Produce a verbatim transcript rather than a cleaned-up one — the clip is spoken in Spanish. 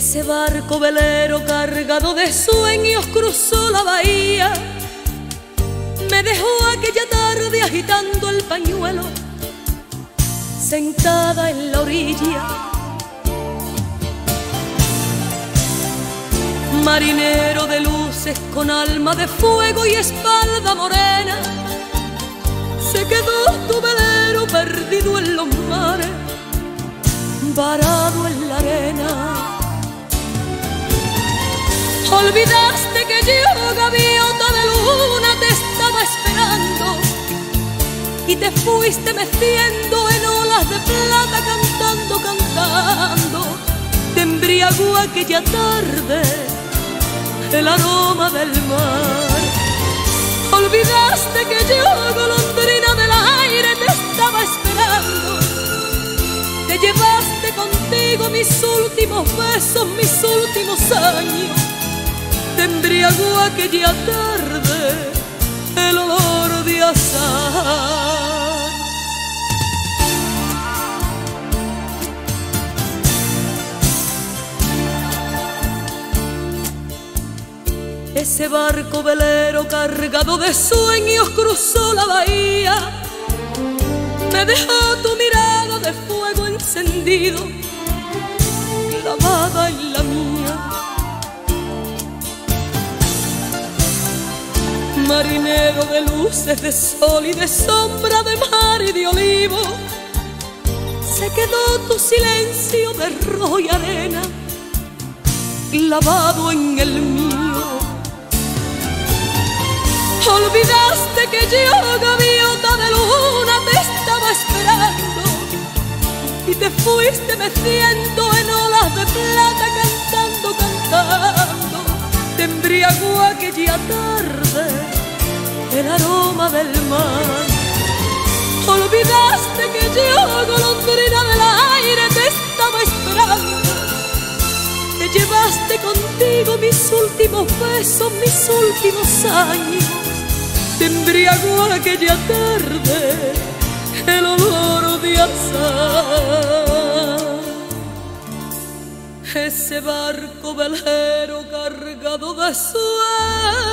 Ese barco velero cargado de sueños cruzó la bahía. Me dejó aquella tarde agitando el pañuelo, sentada en la orilla. Marinero de luces con alma de fuego y espalda morena, se quedó tu velero perdido en los mares, varado en la arena. Olvidaste que yo, gaviota de luna, te estaba esperando, y te fuiste meciendo en olas de plata, cantando, cantando. Te embriagó aquella tarde el aroma del mar. Olvidaste que yo, golondrina del aire, te estaba esperando. Te llevaste contigo mis últimos besos, mis últimos años. Te embriagó aquella tarde el olor de azahar. Ese barco velero cargado de sueños cruzó la bahía. Me dejó tu mirada de fuego encendido, clavada en la mía. Marinero de luces, de sol y de sombra, de mar y de olivo, se quedó tu silencio de rojo y arena, clavado en el mío. Olvidaste que yo, gaviota de luna, te estaba esperando, y te fuiste meciendo en olas de plata, cantando, cantando. Te embriagó aquella tarde el aroma del mar. Olvidaste que yo, golondrina del aire, te estaba esperando. Te llevaste contigo mis últimos besos, mis últimos años. Te embriagó aquella tarde el olor de azahar. Ese barco velero cargado de sueños